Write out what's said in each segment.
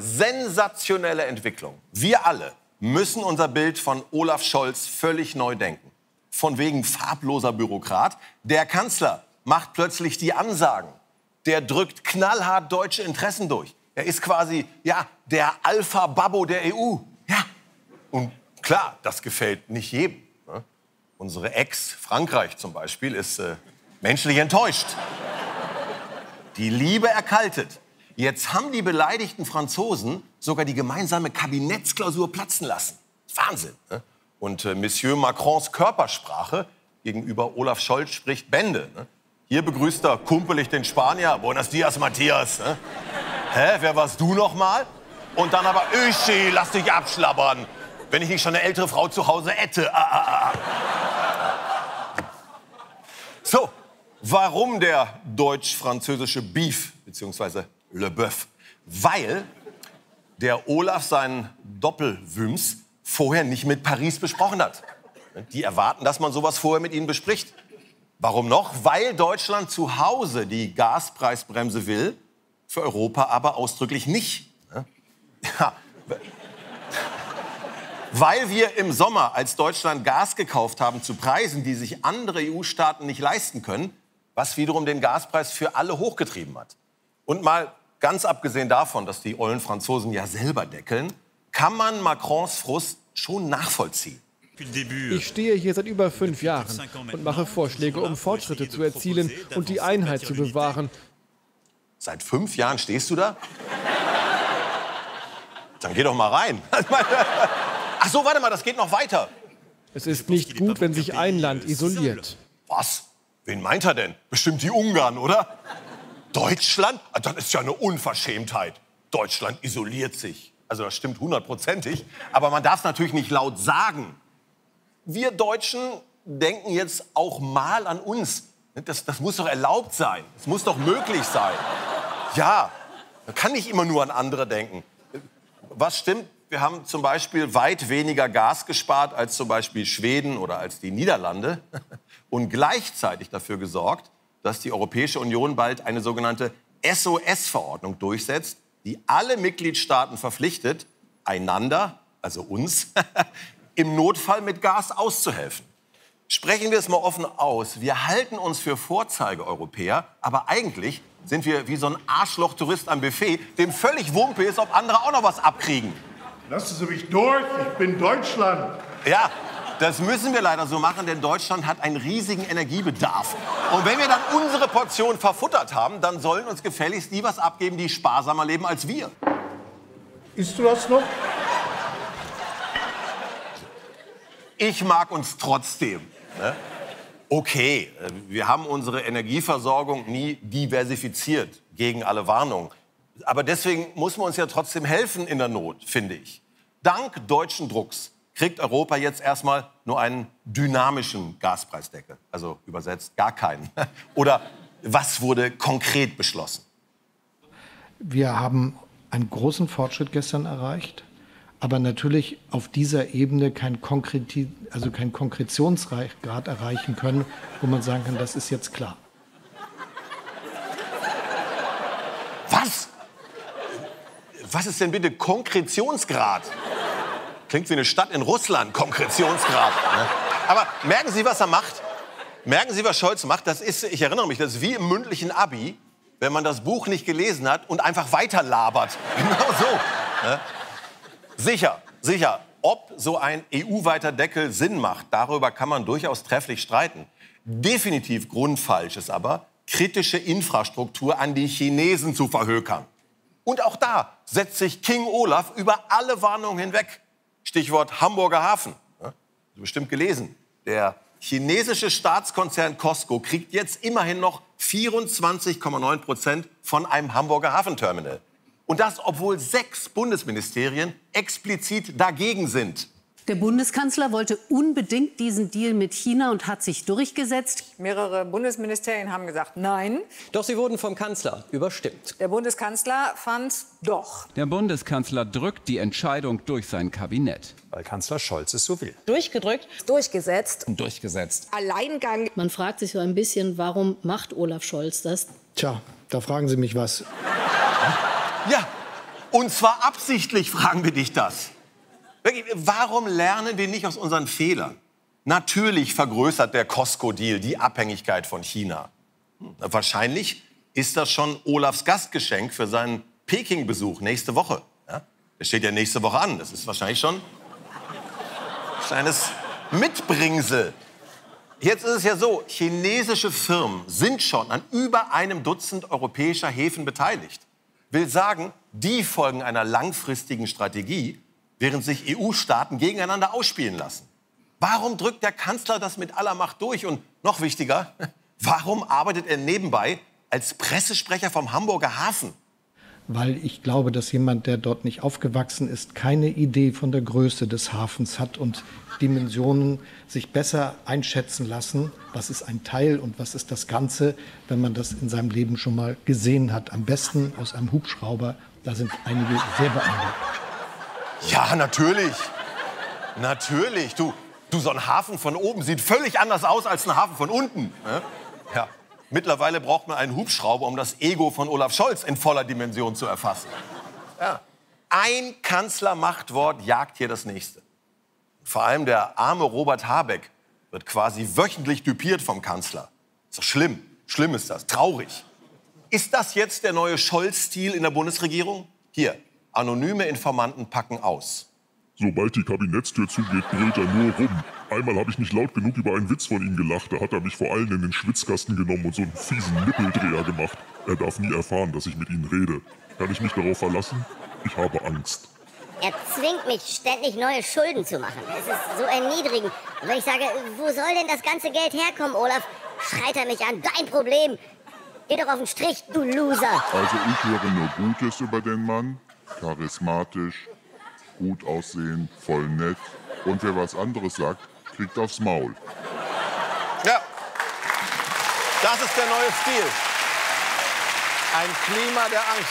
sensationelle Entwicklung. Wir alle müssen unser Bild von Olaf Scholz völlig neu denken. Von wegen farbloser Bürokrat. Der Kanzler macht plötzlich die Ansagen. Der drückt knallhart deutsche Interessen durch. Er ist quasi, ja, der Alpha-Babbo der EU. Ja. Und klar, das gefällt nicht jedem. Ne? Unsere Ex, Frankreich zum Beispiel, ist menschlich enttäuscht. Die Liebe erkaltet. Jetzt haben die beleidigten Franzosen sogar die gemeinsame Kabinettsklausur platzen lassen. Wahnsinn. Ne? Und Monsieur Macrons Körpersprache gegenüber Olaf Scholz spricht Bände. Ne? Hier begrüßt er kumpelig den Spanier. Buenos dias, Matthias. Ne? Hä, wer warst du noch mal? Und dann aber, Öschi, lass dich abschlabbern. Wenn ich nicht schon eine ältere Frau zu Hause hätte. So, warum der deutsch-französische Beef, beziehungsweise Le Boeuf? Weil der Olaf seinen Doppelwüms vorher nicht mit Paris besprochen hat. Die erwarten, dass man sowas vorher mit ihnen bespricht. Warum noch? Weil Deutschland zu Hause die Gaspreisbremse will, für Europa aber ausdrücklich nicht. Ja. Weil wir im Sommer als Deutschland Gas gekauft haben zu Preisen, die sich andere EU-Staaten nicht leisten können, was wiederum den Gaspreis für alle hochgetrieben hat. Und mal ganz abgesehen davon, dass die ollen Franzosen ja selber deckeln, kann man Macrons Frust schon nachvollziehen. Ich stehe hier seit über 5 Jahren und mache Vorschläge, um Fortschritte zu erzielen und die Einheit zu bewahren. Seit 5 Jahren stehst du da? Dann geh doch mal rein. Ach so, warte mal, das geht noch weiter. Es ist nicht gut, wenn sich ein Land isoliert. Was? Wen meint er denn? Bestimmt die Ungarn, oder? Deutschland? Das ist ja eine Unverschämtheit. Deutschland isoliert sich. Also das stimmt 100%ig. Aber man darf es natürlich nicht laut sagen. Wir Deutschen denken jetzt auch mal an uns. Das muss doch erlaubt sein. Es muss doch möglich sein. Ja, man kann nicht immer nur an andere denken. Was stimmt? Wir haben zum Beispiel weit weniger Gas gespart als zum Beispiel Schweden oder als die Niederlande. Und gleichzeitig dafür gesorgt, dass die Europäische Union bald eine sogenannte SOS-Verordnung durchsetzt, die alle Mitgliedstaaten verpflichtet, einander, also uns, im Notfall mit Gas auszuhelfen. Sprechen wir es mal offen aus. Wir halten uns für Vorzeigeeuropäer, aber eigentlich sind wir wie so ein Arschloch-Tourist am Buffet, dem völlig Wumpe ist, ob andere auch noch was abkriegen. Lassen Sie mich durch, ich bin Deutschland. Ja, das müssen wir leider so machen, denn Deutschland hat einen riesigen Energiebedarf. Und wenn wir dann unsere Portion verfuttert haben, dann sollen uns gefälligst die was abgeben, die sparsamer leben als wir. Isst du das noch? Ich mag uns trotzdem. Ne? Okay, wir haben unsere Energieversorgung nie diversifiziert, gegen alle Warnungen. Aber deswegen muss man uns ja trotzdem helfen in der Not, finde ich. Dank deutschen Drucks kriegt Europa jetzt erstmal nur einen dynamischen Gaspreisdeckel. Also übersetzt gar keinen. Oder was wurde konkret beschlossen? Wir haben einen großen Fortschritt gestern erreicht, aber natürlich auf dieser Ebene keinen Konkretionsgrad erreichen können, wo man sagen kann, das ist jetzt klar. Was? Was ist denn bitte Konkretionsgrad? Klingt wie eine Stadt in Russland, Konkretionsgrad. Ne? Aber merken Sie, was er macht? Merken Sie, was Scholz macht? Das ist, ich erinnere mich, das ist wie im mündlichen Abi, wenn man das Buch nicht gelesen hat und einfach weiterlabert. Genau so. Ne? Sicher. Ob so ein EU-weiter Deckel Sinn macht, darüber kann man durchaus trefflich streiten. Definitiv grundfalsch ist aber, kritische Infrastruktur an die Chinesen zu verhökern. Und auch da setzt sich King Olaf über alle Warnungen hinweg. Stichwort Hamburger Hafen. Ja, bestimmt gelesen. Der chinesische Staatskonzern Costco kriegt jetzt immerhin noch 24,9% von einem Hamburger Hafenterminal. Und das, obwohl 6 Bundesministerien explizit dagegen sind. Der Bundeskanzler wollte unbedingt diesen Deal mit China und hat sich durchgesetzt. Mehrere Bundesministerien haben gesagt nein. Doch sie wurden vom Kanzler überstimmt. Der Bundeskanzler fand doch. Der Bundeskanzler drückt die Entscheidung durch sein Kabinett. Weil Kanzler Scholz es so will. Durchgedrückt. Durchgesetzt. Und durchgesetzt. Alleingang. Man fragt sich so ein bisschen, warum macht Olaf Scholz das? Tja, da fragen Sie mich was. Ja, Und zwar absichtlich, fragen wir dich das. Wirklich, warum lernen wir nicht aus unseren Fehlern? Natürlich vergrößert der Costco-Deal die Abhängigkeit von China. Wahrscheinlich ist das schon Olafs Gastgeschenk für seinen Peking-Besuch nächste Woche. Ja? Das steht ja nächste Woche an. Das ist wahrscheinlich schon ein kleines Mitbringsel. Jetzt ist es ja so, chinesische Firmen sind schon an über einem Dutzend europäischer Häfen beteiligt. Will sagen, die folgen einer langfristigen Strategie, während sich EU-Staaten gegeneinander ausspielen lassen. Warum drückt der Kanzler das mit aller Macht durch? Und noch wichtiger, warum arbeitet er nebenbei als Pressesprecher vom Hamburger Hafen? Weil ich glaube, dass jemand, der dort nicht aufgewachsen ist, keine Idee von der Größe des Hafens hat und Dimensionen sich besser einschätzen lassen. Was ist ein Teil und was ist das Ganze, wenn man das in seinem Leben schon mal gesehen hat. Am besten aus einem Hubschrauber. Da sind einige sehr beeindruckt. Ja, natürlich. Natürlich. Du, so ein Hafen von oben sieht völlig anders aus als ein Hafen von unten. Ja. Mittlerweile braucht man einen Hubschrauber, um das Ego von Olaf Scholz in voller Dimension zu erfassen. Ja. Ein Kanzlermachtwort jagt hier das nächste. Vor allem der arme Robert Habeck wird quasi wöchentlich düpiert vom Kanzler. Ist doch schlimm. Schlimm ist das. Traurig. Ist das jetzt der neue Scholz-Stil in der Bundesregierung? Hier, anonyme Informanten packen aus. Sobald die Kabinettstür zugeht, brüllt er nur rum. Einmal habe ich nicht laut genug über einen Witz von ihm gelacht. Da hat er mich vor allen in den Schwitzkasten genommen und so einen fiesen Nippeldreher gemacht. Er darf nie erfahren, dass ich mit ihm rede. Kann ich mich darauf verlassen? Ich habe Angst. Er zwingt mich, ständig neue Schulden zu machen. Es ist so erniedrigend. Und wenn ich sage, wo soll denn das ganze Geld herkommen, Olaf, schreit er mich an. Dein Problem. Geh doch auf den Strich, du Loser. Also ich höre nur Gutes über den Mann. Charismatisch, gut aussehen, voll nett. Und wer was anderes sagt, kriegt aufs Maul. Ja, das ist der neue Stil. Ein Klima der Angst.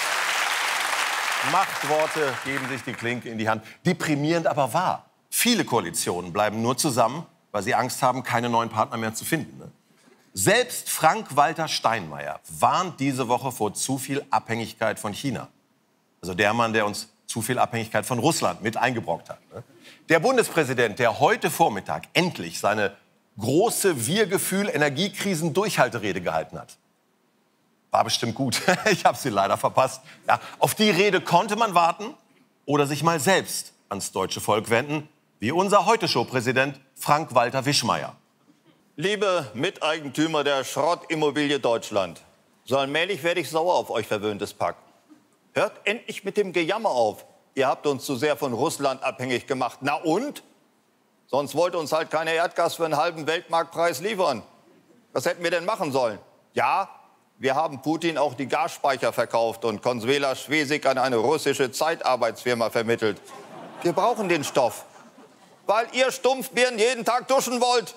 Machtworte geben sich die Klinke in die Hand. Deprimierend, aber wahr. Viele Koalitionen bleiben nur zusammen, weil sie Angst haben, keine neuen Partner mehr zu finden. Ne? Selbst Frank-Walter Steinmeier warnt diese Woche vor zu viel Abhängigkeit von China. Also der Mann, der uns zu viel Abhängigkeit von Russland mit eingebrockt hat. Ne? Der Bundespräsident, der heute Vormittag endlich seine große Wir-Gefühl-Energiekrisen-Durchhalterede gehalten hat. War bestimmt gut. Ich habe sie leider verpasst. Ja, auf die Rede konnte man warten oder sich mal selbst ans deutsche Volk wenden, wie unser Heute-Show-Präsident Frank-Walter Wischmeier. Liebe Miteigentümer der Schrottimmobilie Deutschland, so allmählich werde ich sauer auf euch verwöhntes Pack. Hört endlich mit dem Gejammer auf. Ihr habt uns zu sehr von Russland abhängig gemacht. Na und? Sonst wollt uns halt keine Erdgas für einen halben Weltmarktpreis liefern. Was hätten wir denn machen sollen? Ja, wir haben Putin auch die Gasspeicher verkauft und Consuela Schwesig an eine russische Zeitarbeitsfirma vermittelt. Wir brauchen den Stoff, weil ihr Stumpfbirnen jeden Tag duschen wollt.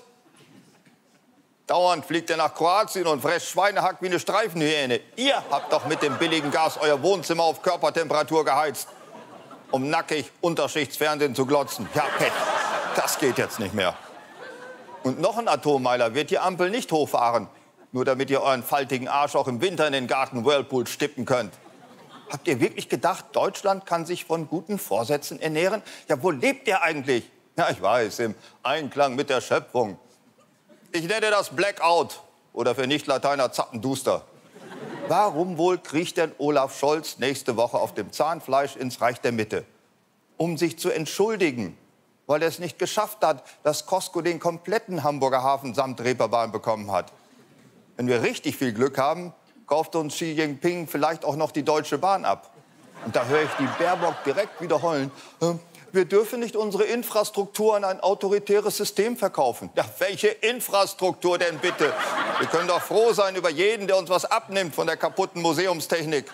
Dauernd fliegt ihr nach Kroatien und fresst Schweinehack wie eine Streifenhyäne. Ihr habt doch mit dem billigen Gas euer Wohnzimmer auf Körpertemperatur geheizt, um nackig Unterschichtsfernsehen zu glotzen. Ja, Pech, das geht jetzt nicht mehr. Und noch ein Atommeiler wird die Ampel nicht hochfahren, nur damit ihr euren faltigen Arsch auch im Winter in den Garten Whirlpool stippen könnt. Habt ihr wirklich gedacht, Deutschland kann sich von guten Vorsätzen ernähren? Ja, wo lebt ihr eigentlich? Ja, ich weiß, im Einklang mit der Schöpfung. Ich nenne das Blackout oder für Nicht-Lateiner Zappenduster. Warum wohl kriecht denn Olaf Scholz nächste Woche auf dem Zahnfleisch ins Reich der Mitte? Um sich zu entschuldigen, weil er es nicht geschafft hat, dass Costco den kompletten Hamburger Hafen samt Reeperbahn bekommen hat. Wenn wir richtig viel Glück haben, kauft uns Xi Jinping vielleicht auch noch die Deutsche Bahn ab. Und da höre ich die Baerbock direkt wiederholen. Wir dürfen nicht unsere Infrastruktur an ein autoritäres System verkaufen. Ja, welche Infrastruktur denn bitte? Wir können doch froh sein über jeden, der uns was abnimmt von der kaputten Museumstechnik.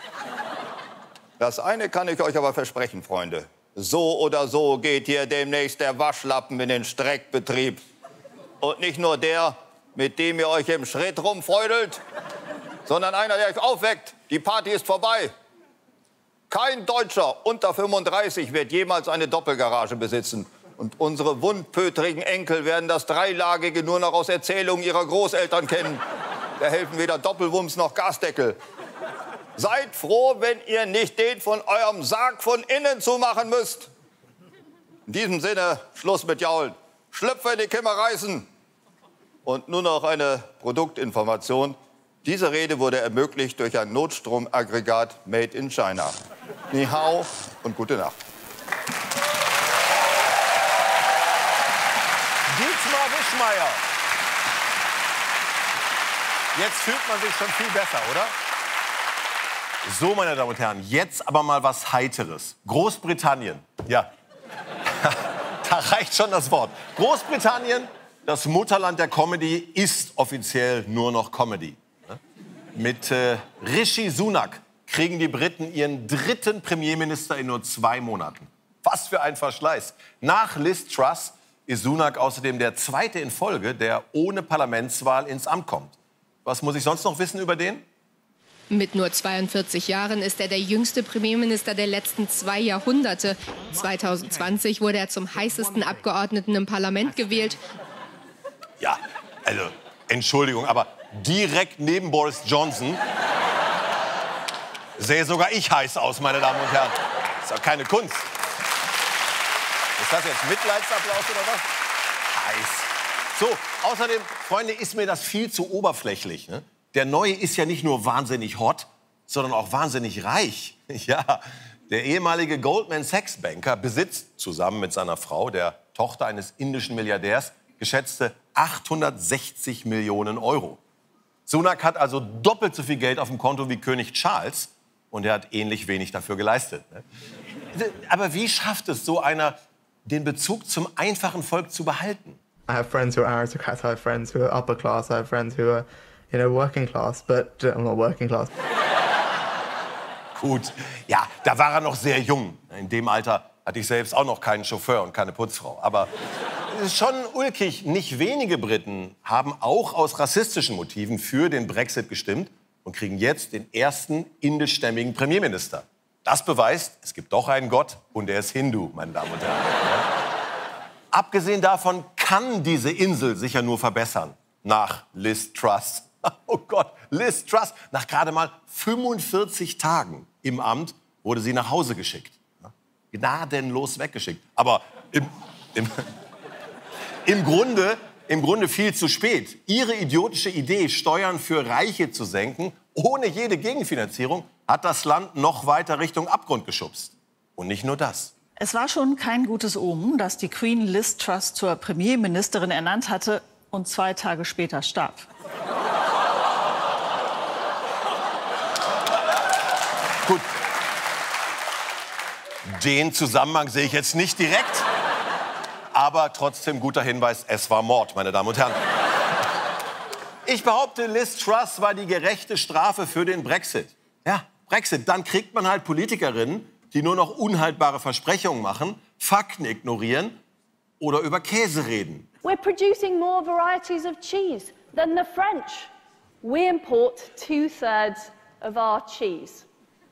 Das eine kann ich euch aber versprechen, Freunde. So oder so geht hier demnächst der Waschlappen in den Streckbetrieb. Und nicht nur der, mit dem ihr euch im Schritt rumfeudelt, sondern einer, der euch aufweckt. Die Party ist vorbei. Kein Deutscher unter 35 wird jemals eine Doppelgarage besitzen. Und unsere wundpötrigen Enkel werden das Dreilagige nur noch aus Erzählungen ihrer Großeltern kennen. Da helfen weder Doppelwumms noch Gasdeckel. Seid froh, wenn ihr nicht den von eurem Sarg von innen zumachen müsst. In diesem Sinne, Schluss mit Jaulen. Schlüpfe in die Kimmer reißen. Und nur noch eine Produktinformation. Diese Rede wurde ermöglicht durch ein Notstromaggregat made in China. Ni hao und gute Nacht. Dietmar Wischmeier. Jetzt fühlt man sich schon viel besser, oder? So, meine Damen und Herren, jetzt aber mal was Heiteres. Großbritannien, ja, da reicht schon das Wort. Großbritannien, das Mutterland der Comedy, ist offiziell nur noch Comedy. Mit Rishi Sunak kriegen die Briten ihren 3. Premierminister in nur 2 Monaten. Was für ein Verschleiß. Nach Liz Truss ist Sunak außerdem der 2. in Folge, der ohne Parlamentswahl ins Amt kommt. Was muss ich sonst noch wissen über den? Mit nur 42 Jahren ist er der jüngste Premierminister der letzten 2 Jahrhunderte. 2020 wurde er zum heißesten Abgeordneten im Parlament gewählt. Ja, also, Entschuldigung, aber direkt neben Boris Johnson sehe sogar ich heiß aus, meine Damen und Herren. Das ist doch keine Kunst. Ist das jetzt Mitleidsapplaus oder was? Heiß. So, außerdem, Freunde, ist mir das viel zu oberflächlich. Ne? Der Neue ist ja nicht nur wahnsinnig hot, sondern auch wahnsinnig reich. Ja, der ehemalige Goldman Sachs Banker besitzt zusammen mit seiner Frau, der Tochter eines indischen Milliardärs, geschätzte 860 Millionen Euro. Sunak hat also doppelt so viel Geld auf dem Konto wie König Charles und er hat ähnlich wenig dafür geleistet. Ne? Aber wie schafft es so einer, den Bezug zum einfachen Volk zu behalten? I have friends who are aristocrats, I have friends who are upper class, I have friends who are, working class, but I'm not working class. Gut, ja, da war er noch sehr jung. In dem Alter hatte ich selbst auch noch keinen Chauffeur und keine Putzfrau. Aber es ist schon ulkig. Nicht wenige Briten haben auch aus rassistischen Motiven für den Brexit gestimmt und kriegen jetzt den ersten indischstämmigen Premierminister. Das beweist, es gibt doch einen Gott und er ist Hindu, meine Damen und Herren. Ja. Abgesehen davon kann diese Insel sich ja nur verbessern nach Liz Truss. Oh Gott, Liz Truss. Nach gerade mal 45 Tagen im Amt wurde sie nach Hause geschickt. Gnadenlos weggeschickt. Aber im Grunde viel zu spät. Ihre idiotische Idee, Steuern für Reiche zu senken, ohne jede Gegenfinanzierung, hat das Land noch weiter Richtung Abgrund geschubst. Und nicht nur das. Es war schon kein gutes Omen, dass die Queen Liz Truss zur Premierministerin ernannt hatte und 2 Tage später starb. Gut. Den Zusammenhang sehe ich jetzt nicht direkt. Aber trotzdem guter Hinweis, es war Mord, meine Damen und Herren. Ich behaupte, Liz Truss war die gerechte Strafe für den Brexit. Ja, Brexit. Dann kriegt man halt Politikerinnen, die nur noch unhaltbare Versprechungen machen, Fakten ignorieren oder über Käse reden. We're producing more varieties of cheese than the French. We import 2/3 of our cheese.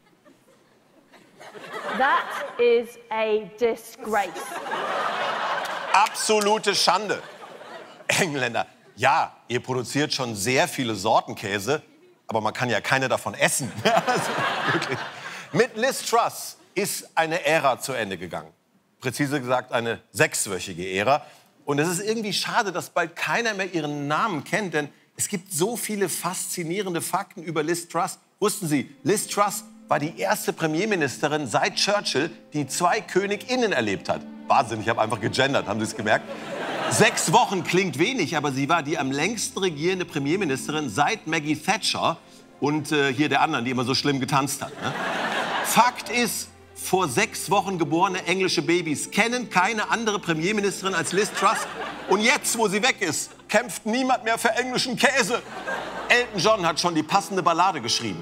That is a disgrace. Absolute Schande. Engländer, ja, ihr produziert schon sehr viele Sorten Käse, aber man kann ja keine davon essen. Also, wirklich. Mit Liz Truss ist eine Ära zu Ende gegangen. Präzise gesagt eine 6-wöchige Ära. Und es ist irgendwie schade, dass bald keiner mehr ihren Namen kennt, denn es gibt so viele faszinierende Fakten über Liz Truss. Wussten Sie, Liz Truss war die erste Premierministerin seit Churchill, die 2 KönigInnen erlebt hat. Wahnsinn, ich habe einfach gegendert, haben Sie es gemerkt? 6 Wochen klingt wenig, aber sie war die am längsten regierende Premierministerin seit Maggie Thatcher und hier der anderen, die immer so schlimm getanzt hat. Ne? Fakt ist, vor 6 Wochen geborene englische Babys kennen keine andere Premierministerin als Liz Truss. Und jetzt, wo sie weg ist, kämpft niemand mehr für englischen Käse. Elton John hat schon die passende Ballade geschrieben.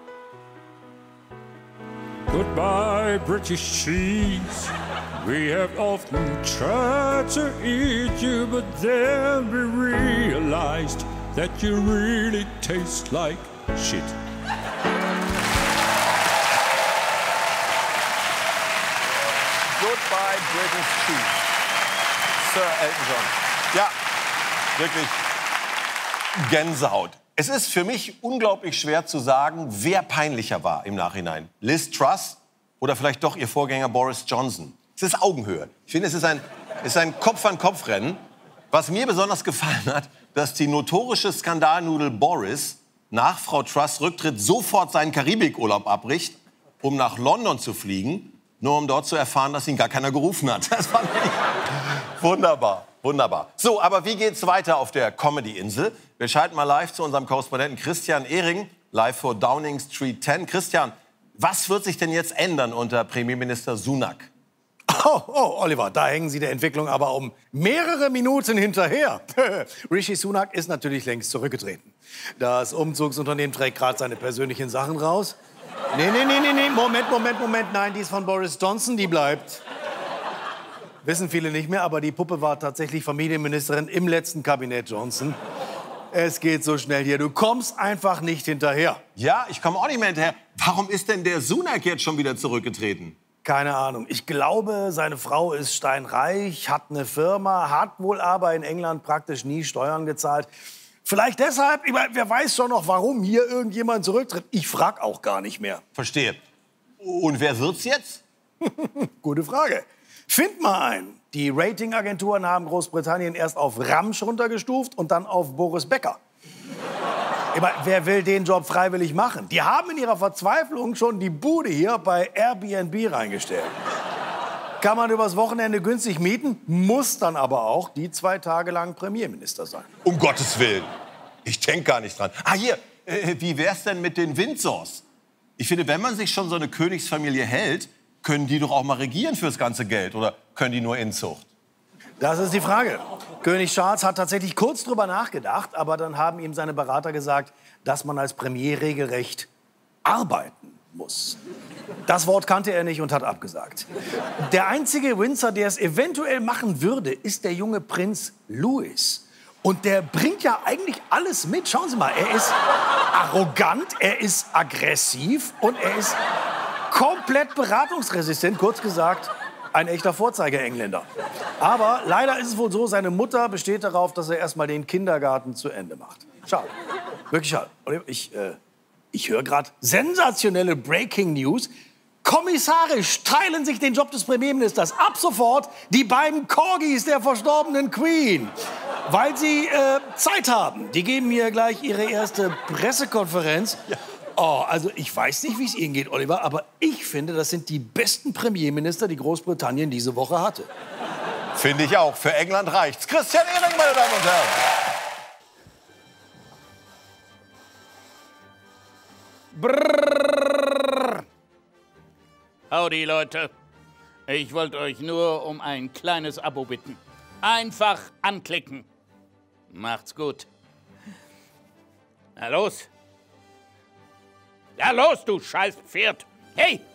Goodbye, British cheese. We have often tried to eat you, but then we realized that you really taste like shit. Goodbye, British cheese. Sir Elton John. Ja, wirklich Gänsehaut. Es ist für mich unglaublich schwer zu sagen, wer peinlicher war im Nachhinein. Liz Truss oder vielleicht doch ihr Vorgänger Boris Johnson. Es ist Augenhöhe. Ich finde, es ist ein Kopf-an-Kopf-Rennen. Was mir besonders gefallen hat, dass die notorische Skandalnudel Boris nach Frau Truss' Rücktritt sofort seinen Karibikurlaub abbricht, um nach London zu fliegen, nur um dort zu erfahren, dass ihn gar keiner gerufen hat. Das fand ich wunderbar, wunderbar. So, aber wie geht's weiter auf der Comedy-Insel? Wir schalten mal live zu unserem Korrespondenten Christian Ehring, live vor Downing Street 10. Christian, was wird sich denn jetzt ändern unter Premierminister Sunak? Oh, Oliver, da hängen Sie der Entwicklung aber um mehrere Minuten hinterher. Rishi Sunak ist natürlich längst zurückgetreten. Das Umzugsunternehmen trägt gerade seine persönlichen Sachen raus. Nee, Moment. Nein, die ist von Boris Johnson, die bleibt. Wissen viele nicht mehr, aber die Puppe war tatsächlich Familienministerin im letzten Kabinett Johnson. Es geht so schnell hier, du kommst einfach nicht hinterher. Ja, ich komme auch nicht mehr hinterher. Warum ist denn der Sunak jetzt schon wieder zurückgetreten? Keine Ahnung. Ich glaube, seine Frau ist steinreich, hat eine Firma, hat wohl aber in England praktisch nie Steuern gezahlt. Vielleicht deshalb, wer weiß schon noch, warum hier irgendjemand zurücktritt. Ich frag auch gar nicht mehr. Verstehe. Und wer wird's jetzt? Gute Frage. Find mal einen. Die Ratingagenturen haben Großbritannien erst auf Ramsch runtergestuft und dann auf Boris Becker. Wer will den Job freiwillig machen? Die haben in ihrer Verzweiflung schon die Bude hier bei Airbnb reingestellt. Kann man übers Wochenende günstig mieten, muss dann aber auch die 2 Tage lang Premierminister sein. Um Gottes Willen. Ich denke gar nicht dran. Hier, wie wär's denn mit den Windsors? Ich finde, wenn man sich schon so eine Königsfamilie hält, können die doch auch mal regieren fürs ganze Geld. Oder können die nur Inzucht? Das ist die Frage. König Charles hat tatsächlich kurz drüber nachgedacht, aber dann haben ihm seine Berater gesagt, dass man als Premier regelrecht arbeiten muss. Das Wort kannte er nicht und hat abgesagt. Der einzige Windsor, der es eventuell machen würde, ist der junge Prinz Louis. Und der bringt ja eigentlich alles mit. Schauen Sie mal, er ist arrogant, er ist aggressiv und er ist komplett beratungsresistent, kurz gesagt. Ein echter Vorzeigeengländer. Aber leider ist es wohl so, seine Mutter besteht darauf, dass er erst mal den Kindergarten zu Ende macht. Schade. Wirklich schade. Ich höre gerade sensationelle Breaking News. Kommissarisch teilen sich den Job des Premierministers ab sofort die beiden Corgis der verstorbenen Queen. Weil sie Zeit haben. Die geben mir gleich ihre erste Pressekonferenz. Ja. Oh, also ich weiß nicht, wie es Ihnen geht, Oliver, aber ich finde, das sind die besten Premierminister, die Großbritannien diese Woche hatte. Finde ich auch. Für England reicht's. Christian Ehring, meine Damen und Herren. Brrr. Howdy, Leute. Ich wollte euch nur um ein kleines Abo bitten. Einfach anklicken. Macht's gut. Na los. Ja, los, du scheiß Pferd. Hey,